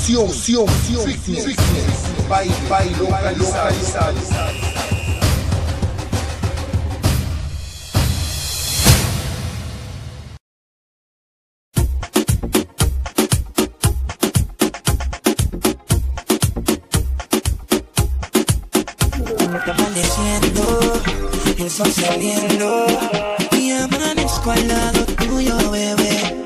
Fitness, by localizado. Amaneciendo, el sol saliendo y amanezco al lado tuyo, bebé.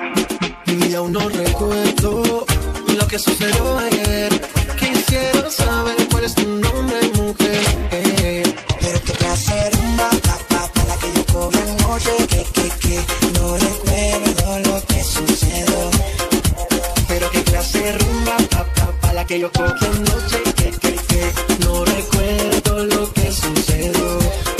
Y aún no recuerdo lo que sucedió ayer. Quisiera saber cuál es tu nombre, mujer. Pero qué clase rumba, pa' la que yo cobro anoche. Que no recuerdo lo que sucedió. Pero qué clase rumba, pa' la que yo cogí anoche. Que no recuerdo lo que sucedió.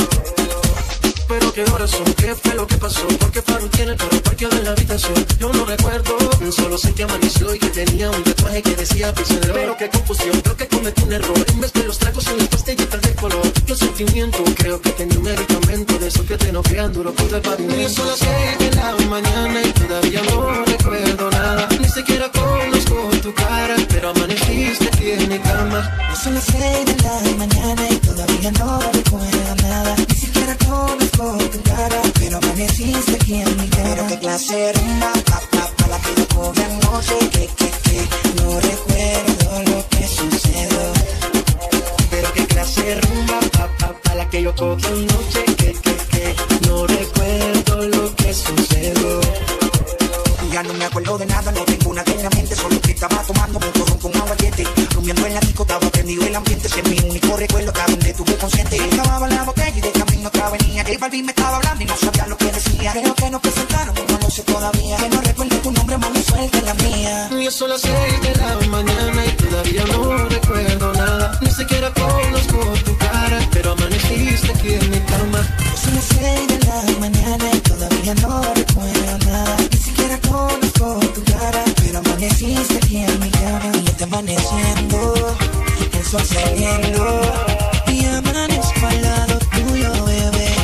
Pero qué horas son, qué fue lo que pasó. Porque Faru tiene el carro parqueado en la habitación. Yo no recuerdo, solo sé que amaneció y que tenía un tatuaje que decía prisionero. Pero qué confusión, creo que cometí un error. En vez de los tragos y las pastillitas de color, yo sentimiento, creo que tenía un medicamento de esos que te noquean duro contra el pavimento. Y son las 6 de la mañana y todavía no recuerdo nada. Ni siquiera conozco tu cara, pero amaneciste aquí en mi cama. Son las 6 de la mañana y todavía no recuerdo nada. Ni siquiera conozco tu cara, pero amaneciste aquí en mi cama. Pero qué clase de rumba, pa' la que yo cobro anoche. Que no recuerdo lo que sucedió. Pero qué clase de rumba, pa' la que yo cogí anoche. Que no recuerdo lo que sucedió. Ya no me acuerdo de nada, no tengo una en la mente. Solo que estaba tomando un ron con aguardiente. Rumiando en la disco, estaba prendido el ambiente. Ese es mi único recuerdo, cada donde tuve consciente. Acababa la botella y de camino otra venía. Que Balvin me estaba hablando y no sabía lo que decía. Creo que nos presentaron, no lo sé todavía. Que no recuerdo tu nombre, mala suerte la mía. Y son las 6 de la mañana y todavía no recuerdo nada. Ni siquiera conozco tu cara, pero amaneciste aquí en mi cama. Son las 6 de la mañana y todavía no recuerdo nada. Ni siquiera conozco tu cara, pero amaneciste aquí en mi cama. Y está amaneciendo, el sol saliendo y amanezco al lado tuyo, bebé.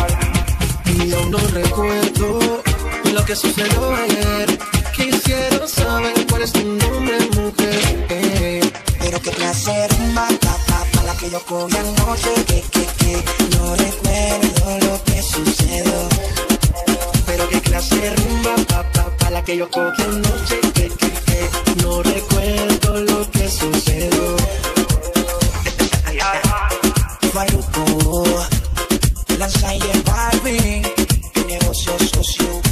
Y aún no recuerdo lo que sucedió ayer. Quisiera saber cuál es tu nombre, mujer. Pero qué clase de rumba, pa' la que yo cogí anoche. Que no recuerdo lo que sucedió. Pero qué clase de rumba, pa' la que yo cogí anoche. Que no recuerdo lo que sucedió. Farruko, Lanza y el Balvin, negocio socio.